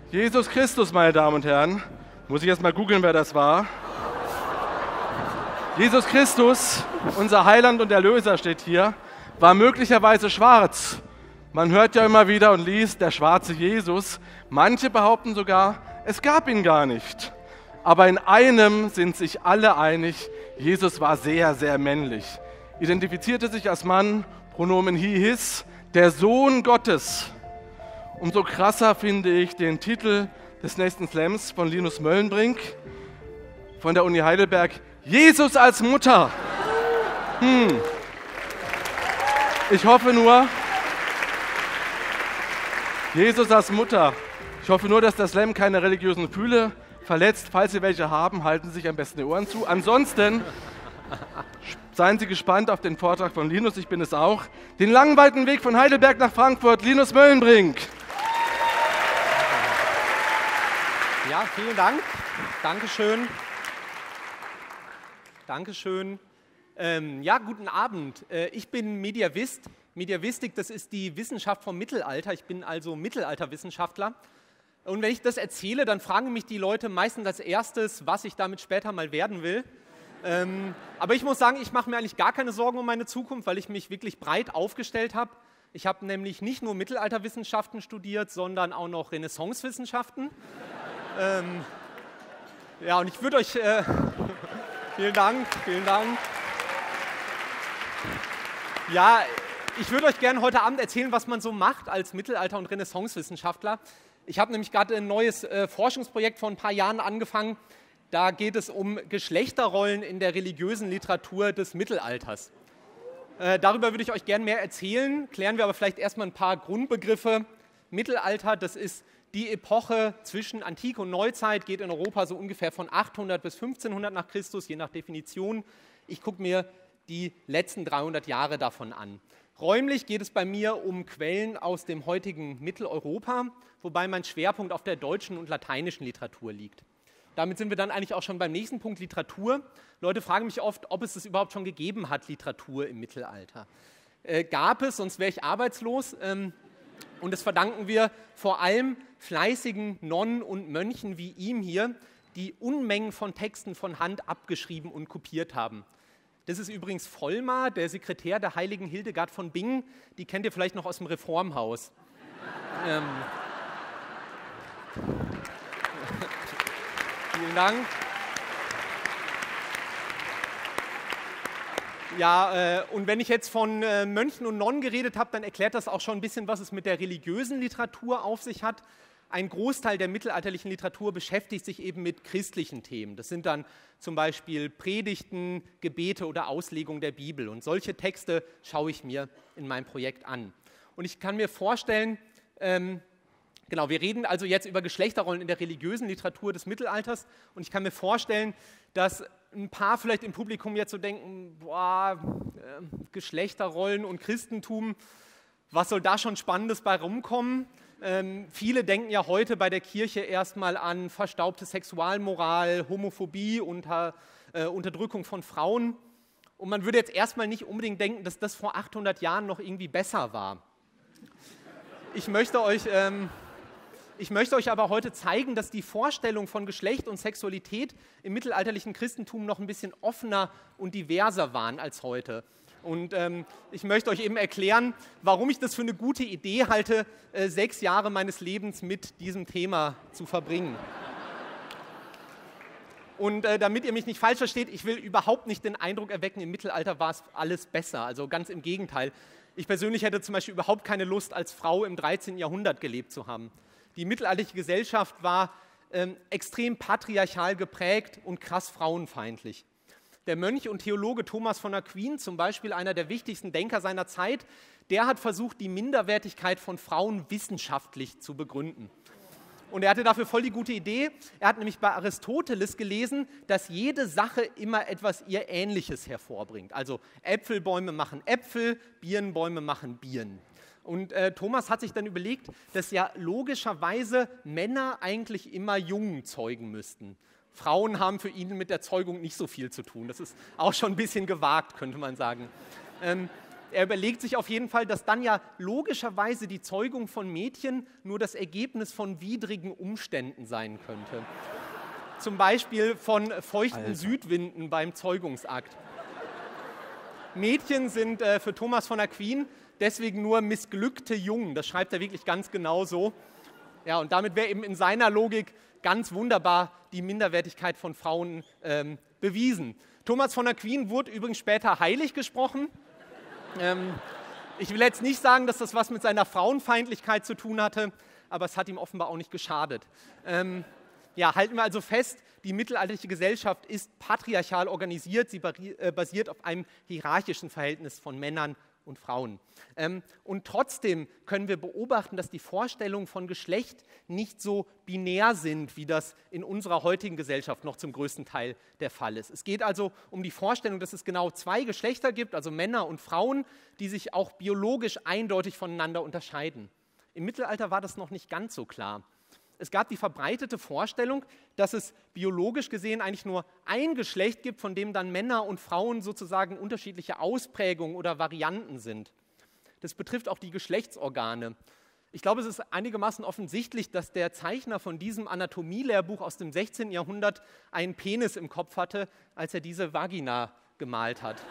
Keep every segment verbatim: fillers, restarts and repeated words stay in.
Jesus Christus, meine Damen und Herren, muss ich erst mal googeln, wer das war. Jesus Christus, unser Heiland und Erlöser, steht hier, war möglicherweise schwarz. Man hört ja immer wieder und liest, der schwarze Jesus. Manche behaupten sogar, es gab ihn gar nicht. Aber in einem sind sich alle einig, Jesus war sehr, sehr männlich. Identifizierte sich als Mann, Pronomen he, his, der Sohn Gottes. Umso krasser finde ich den Titel des nächsten Slams von Linus Möllenbrink von der Uni Heidelberg, Jesus als Mutter. Hm. Ich hoffe nur, Jesus als Mutter. Ich hoffe nur, dass der Slam keine religiösen Gefühle verletzt. Falls Sie welche haben, halten Sie sich am besten die Ohren zu. Ansonsten seien Sie gespannt auf den Vortrag von Linus, ich bin es auch. Den langen, weiten Weg von Heidelberg nach Frankfurt, Linus Möllenbrink. Ja, vielen Dank. Dankeschön. Dankeschön. Ähm, ja, guten Abend. Äh, ich bin Mediavist. Mediavistik, das ist die Wissenschaft vom Mittelalter. Ich bin also Mittelalterwissenschaftler. Und wenn ich das erzähle, dann fragen mich die Leute meistens als erstes, was ich damit später mal werden will. Ähm, aber ich muss sagen, ich mache mir eigentlich gar keine Sorgen um meine Zukunft, weil ich mich wirklich breit aufgestellt habe. Ich habe nämlich nicht nur Mittelalterwissenschaften studiert, sondern auch noch Renaissancewissenschaften. ähm, ja, und ich würde euch... Äh, vielen Dank, vielen Dank. Ja, ich würde euch gerne heute Abend erzählen, was man so macht als Mittelalter- und Renaissancewissenschaftler. Ich habe nämlich gerade ein neues äh, Forschungsprojekt vor ein paar Jahren angefangen. Da geht es um Geschlechterrollen in der religiösen Literatur des Mittelalters. Äh, darüber würde ich euch gerne mehr erzählen. Klären wir aber vielleicht erstmal ein paar Grundbegriffe. Mittelalter, das ist die Epoche zwischen Antike und Neuzeit, geht in Europa so ungefähr von achthundert bis fünfzehnhundert nach Christus, je nach Definition. Ich gucke mir die letzten dreihundert Jahre davon an. Räumlich geht es bei mir um Quellen aus dem heutigen Mitteleuropa, wobei mein Schwerpunkt auf der deutschen und lateinischen Literatur liegt. Damit sind wir dann eigentlich auch schon beim nächsten Punkt, Literatur. Leute fragen mich oft, ob es das überhaupt schon gegeben hat, Literatur im Mittelalter. Äh, gab es, sonst wäre ich arbeitslos. Ähm, und das verdanken wir vor allem fleißigen Nonnen und Mönchen wie ihm hier, die Unmengen von Texten von Hand abgeschrieben und kopiert haben. Das ist übrigens Volmar, der Sekretär der heiligen Hildegard von Bingen. Die kennt ihr vielleicht noch aus dem Reformhaus. ähm. Vielen Dank. Ja, äh, und wenn ich jetzt von äh, Mönchen und Nonnen geredet habe, dann erklärt das auch schon ein bisschen, was es mit der religiösen Literatur auf sich hat. Ein Großteil der mittelalterlichen Literatur beschäftigt sich eben mit christlichen Themen. Das sind dann zum Beispiel Predigten, Gebete oder Auslegung der Bibel. Und solche Texte schaue ich mir in meinem Projekt an. Und ich kann mir vorstellen, ähm, genau, wir reden also jetzt über Geschlechterrollen in der religiösen Literatur des Mittelalters. Und ich kann mir vorstellen, dass ein paar vielleicht im Publikum jetzt so denken, boah, äh, Geschlechterrollen und Christentum, was soll da schon Spannendes bei rumkommen? Ähm, viele denken ja heute bei der Kirche erstmal an verstaubte Sexualmoral, Homophobie, unter, äh, Unterdrückung von Frauen. Und man würde jetzt erstmal nicht unbedingt denken, dass das vor achthundert Jahren noch irgendwie besser war. Ich möchte euch, ähm, ich möchte euch aber heute zeigen, dass die Vorstellung von Geschlecht und Sexualität im mittelalterlichen Christentum noch ein bisschen offener und diverser waren als heute. Und ähm, ich möchte euch eben erklären, warum ich das für eine gute Idee halte, äh, sechs Jahre meines Lebens mit diesem Thema zu verbringen. Und äh, damit ihr mich nicht falsch versteht, ich will überhaupt nicht den Eindruck erwecken, im Mittelalter war es alles besser. Also ganz im Gegenteil. Ich persönlich hätte zum Beispiel überhaupt keine Lust, als Frau im dreizehnten Jahrhundert gelebt zu haben. Die mittelalterliche Gesellschaft war ähm, extrem patriarchal geprägt und krass frauenfeindlich. Der Mönch und Theologe Thomas von Aquin, zum Beispiel einer der wichtigsten Denker seiner Zeit, der hat versucht, die Minderwertigkeit von Frauen wissenschaftlich zu begründen. Und er hatte dafür voll die gute Idee. Er hat nämlich bei Aristoteles gelesen, dass jede Sache immer etwas ihr Ähnliches hervorbringt. Also Äpfelbäume machen Äpfel, Birnenbäume machen Birnen. Und äh, Thomas hat sich dann überlegt, dass ja logischerweise Männer eigentlich immer Jungen zeugen müssten. Frauen haben für ihn mit der Zeugung nicht so viel zu tun. Das ist auch schon ein bisschen gewagt, könnte man sagen. Ähm, er überlegt sich auf jeden Fall, dass dann ja logischerweise die Zeugung von Mädchen nur das Ergebnis von widrigen Umständen sein könnte. Zum Beispiel von feuchten Alter. Südwinden beim Zeugungsakt. Mädchen sind äh, für Thomas von Aquin deswegen nur missglückte Jungen. Das schreibt er wirklich ganz genau so. Ja, und damit wäre eben in seiner Logik ganz wunderbar die Minderwertigkeit von Frauen ähm, bewiesen. Thomas von Aquin wurde übrigens später heilig gesprochen. Ähm, ich will jetzt nicht sagen, dass das was mit seiner Frauenfeindlichkeit zu tun hatte, aber es hat ihm offenbar auch nicht geschadet. Ähm, ja, halten wir also fest, die mittelalterliche Gesellschaft ist patriarchal organisiert, sie basiert auf einem hierarchischen Verhältnis von Männern und Frauen. Ähm, und trotzdem können wir beobachten, dass die Vorstellungen von Geschlecht nicht so binär sind, wie das in unserer heutigen Gesellschaft noch zum größten Teil der Fall ist. Es geht also um die Vorstellung, dass es genau zwei Geschlechter gibt, also Männer und Frauen, die sich auch biologisch eindeutig voneinander unterscheiden. Im Mittelalter war das noch nicht ganz so klar. Es gab die verbreitete Vorstellung, dass es biologisch gesehen eigentlich nur ein Geschlecht gibt, von dem dann Männer und Frauen sozusagen unterschiedliche Ausprägungen oder Varianten sind. Das betrifft auch die Geschlechtsorgane. Ich glaube, es ist einigermaßen offensichtlich, dass der Zeichner von diesem Anatomielehrbuch aus dem sechzehnten Jahrhundert einen Penis im Kopf hatte, als er diese Vagina gemalt hat.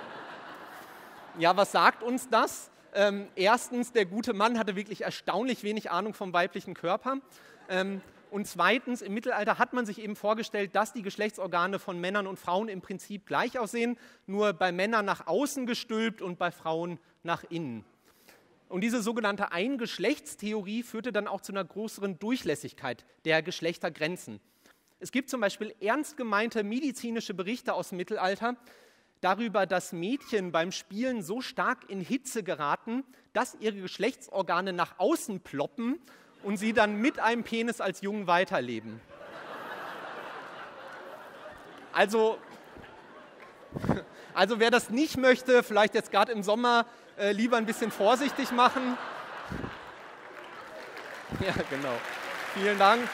Ja, was sagt uns das? Ähm, erstens, der gute Mann hatte wirklich erstaunlich wenig Ahnung vom weiblichen Körper. Ähm, und zweitens, im Mittelalter hat man sich eben vorgestellt, dass die Geschlechtsorgane von Männern und Frauen im Prinzip gleich aussehen, nur bei Männern nach außen gestülpt und bei Frauen nach innen. Und diese sogenannte Eingeschlechtstheorie führte dann auch zu einer größeren Durchlässigkeit der Geschlechtergrenzen. Es gibt zum Beispiel ernst gemeinte medizinische Berichte aus dem Mittelalter darüber, dass Mädchen beim Spielen so stark in Hitze geraten, dass ihre Geschlechtsorgane nach außen ploppen und sie dann mit einem Penis als Jungen weiterleben. Also, also wer das nicht möchte, vielleicht jetzt gerade im Sommer äh, lieber ein bisschen vorsichtig machen. Ja, genau. Vielen Dank.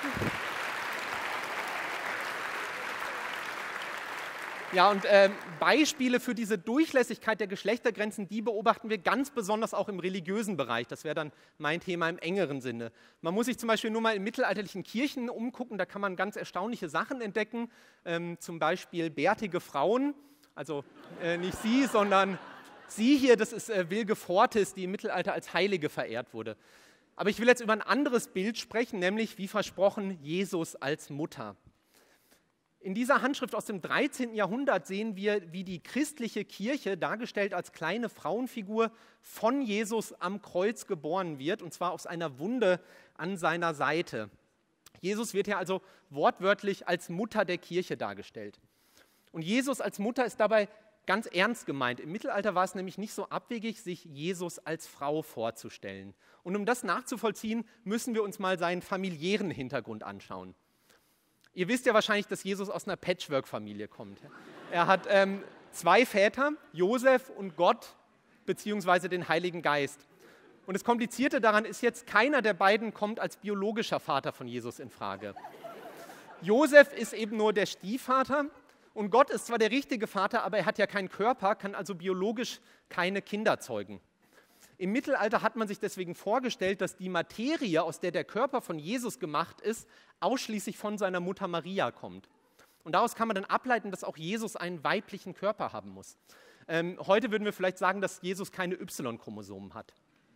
Ja, und äh, Beispiele für diese Durchlässigkeit der Geschlechtergrenzen, die beobachten wir ganz besonders auch im religiösen Bereich. Das wäre dann mein Thema im engeren Sinne. Man muss sich zum Beispiel nur mal in mittelalterlichen Kirchen umgucken, da kann man ganz erstaunliche Sachen entdecken, ähm, zum Beispiel bärtige Frauen, also äh, nicht sie, sondern sie hier, das ist äh, Wilge Fortis, die im Mittelalter als Heilige verehrt wurde. Aber ich will jetzt über ein anderes Bild sprechen, nämlich, wie versprochen, Jesus als Mutter. In dieser Handschrift aus dem dreizehnten Jahrhundert sehen wir, wie die christliche Kirche, dargestellt als kleine Frauenfigur, von Jesus am Kreuz geboren wird, und zwar aus einer Wunde an seiner Seite. Jesus wird hier also wortwörtlich als Mutter der Kirche dargestellt. Und Jesus als Mutter ist dabei ganz ernst gemeint. Im Mittelalter war es nämlich nicht so abwegig, sich Jesus als Frau vorzustellen. Und um das nachzuvollziehen, müssen wir uns mal seinen familiären Hintergrund anschauen. Ihr wisst ja wahrscheinlich, dass Jesus aus einer Patchwork-Familie kommt. Er hat ähm, zwei Väter, Josef und Gott, beziehungsweise den Heiligen Geist. Und das Komplizierte daran ist jetzt, keiner der beiden kommt als biologischer Vater von Jesus in Frage. Josef ist eben nur der Stiefvater und Gott ist zwar der richtige Vater, aber er hat ja keinen Körper, kann also biologisch keine Kinder zeugen. Im Mittelalter hat man sich deswegen vorgestellt, dass die Materie, aus der der Körper von Jesus gemacht ist, ausschließlich von seiner Mutter Maria kommt. Und daraus kann man dann ableiten, dass auch Jesus einen weiblichen Körper haben muss. Ähm, heute würden wir vielleicht sagen, dass Jesus keine Y-Chromosomen hat.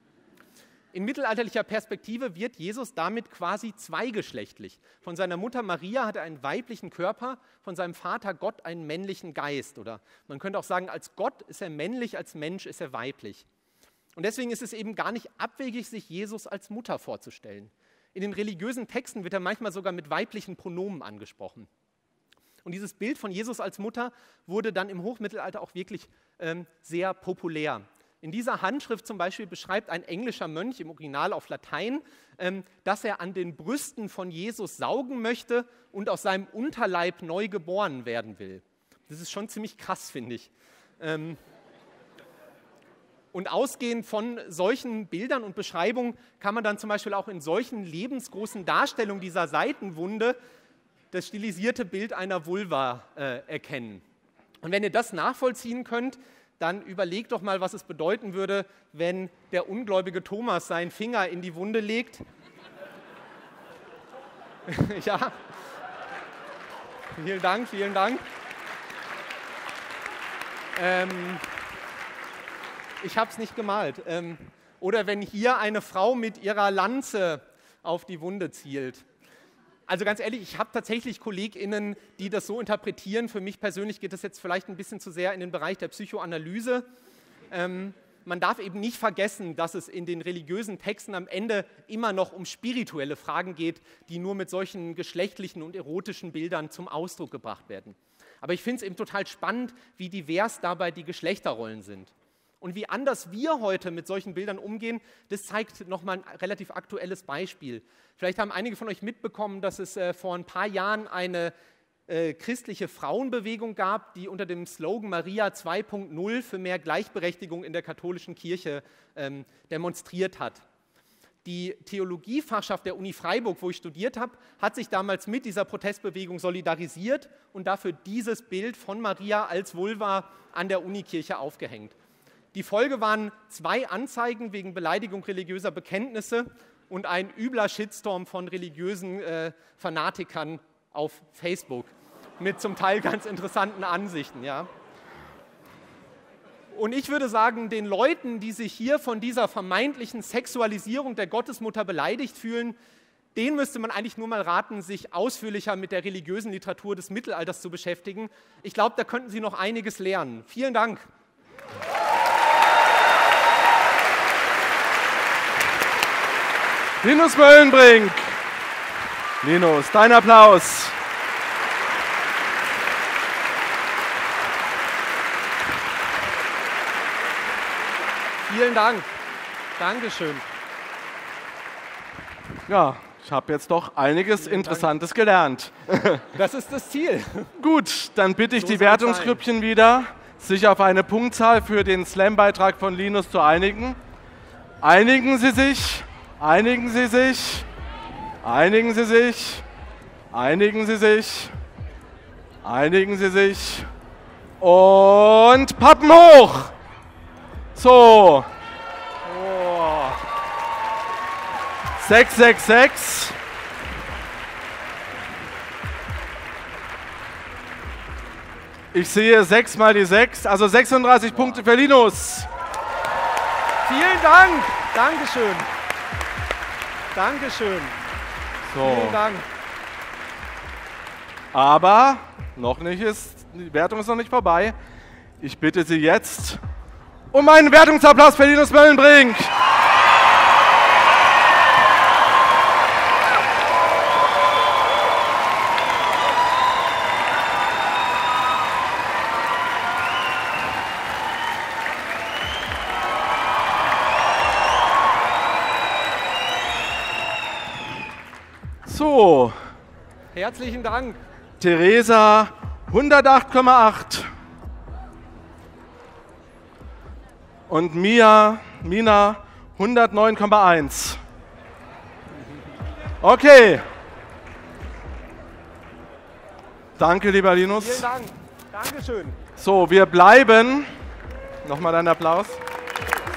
In mittelalterlicher Perspektive wird Jesus damit quasi zweigeschlechtlich. Von seiner Mutter Maria hat er einen weiblichen Körper, von seinem Vater Gott einen männlichen Geist. Oder man könnte auch sagen, als Gott ist er männlich, als Mensch ist er weiblich. Und deswegen ist es eben gar nicht abwegig, sich Jesus als Mutter vorzustellen. In den religiösen Texten wird er manchmal sogar mit weiblichen Pronomen angesprochen. Und dieses Bild von Jesus als Mutter wurde dann im Hochmittelalter auch wirklich ähm, sehr populär. In dieser Handschrift zum Beispiel beschreibt ein englischer Mönch im Original auf Latein, ähm, dass er an den Brüsten von Jesus saugen möchte und aus seinem Unterleib neu geboren werden will. Das ist schon ziemlich krass, finde ich. Ähm, Und ausgehend von solchen Bildern und Beschreibungen kann man dann zum Beispiel auch in solchen lebensgroßen Darstellungen dieser Seitenwunde das stilisierte Bild einer Vulva äh, erkennen. Und wenn ihr das nachvollziehen könnt, dann überleg doch mal, was es bedeuten würde, wenn der ungläubige Thomas seinen Finger in die Wunde legt. Ja. Vielen Dank, vielen Dank. Ähm, ich habe es nicht gemalt. Ähm, oder wenn hier eine Frau mit ihrer Lanze auf die Wunde zielt. Also ganz ehrlich, ich habe tatsächlich KollegInnen, die das so interpretieren. Für mich persönlich geht das jetzt vielleicht ein bisschen zu sehr in den Bereich der Psychoanalyse. Ähm, man darf eben nicht vergessen, dass es in den religiösen Texten am Ende immer noch um spirituelle Fragen geht, die nur mit solchen geschlechtlichen und erotischen Bildern zum Ausdruck gebracht werden. Aber ich finde es eben total spannend, wie divers dabei die Geschlechterrollen sind. Und wie anders wir heute mit solchen Bildern umgehen, das zeigt nochmal ein relativ aktuelles Beispiel. Vielleicht haben einige von euch mitbekommen, dass es äh, vor ein paar Jahren eine äh, christliche Frauenbewegung gab, die unter dem Slogan Maria zwei Punkt null für mehr Gleichberechtigung in der katholischen Kirche ähm, demonstriert hat. Die Theologiefachschaft der Uni Freiburg, wo ich studiert habe, hat sich damals mit dieser Protestbewegung solidarisiert und dafür dieses Bild von Maria als Vulva an der Unikirche aufgehängt. Die Folge waren zwei Anzeigen wegen Beleidigung religiöser Bekenntnisse und ein übler Shitstorm von religiösen äh, Fanatikern auf Facebook mit zum Teil ganz interessanten Ansichten. Ja. Und ich würde sagen, den Leuten, die sich hier von dieser vermeintlichen Sexualisierung der Gottesmutter beleidigt fühlen, denen müsste man eigentlich nur mal raten, sich ausführlicher mit der religiösen Literatur des Mittelalters zu beschäftigen. Ich glaube, da könnten Sie noch einiges lernen. Vielen Dank. Linus Möllenbrink. Linus, dein Applaus. Vielen Dank. Dankeschön. Ja, ich habe jetzt doch einiges Vielen Interessantes Dank. gelernt. Das ist das Ziel. Gut, dann bitte ich so die Wertungsgrüppchen wieder, sich auf eine Punktzahl für den Slam-Beitrag von Linus zu einigen. Einigen Sie sich. Einigen Sie sich, einigen Sie sich, einigen Sie sich, einigen Sie sich und Pappen hoch. So. Oh. sechs sechs sechs. Ich sehe sechs mal die sechs, also sechsunddreißig Punkte für Linus. Vielen Dank. Dankeschön. Dankeschön. So. Vielen Dank. Aber noch nicht ist, die Wertung ist noch nicht vorbei. Ich bitte Sie jetzt um einen Wertungsapplaus für Linus Möllenbrink. So. Herzlichen Dank. Theresa hundertacht Komma acht. Und Mia, Mina hundertneun Komma eins. Okay. Danke, lieber Linus. Vielen Dank. Dankeschön. So, wir bleiben. Nochmal dein Applaus.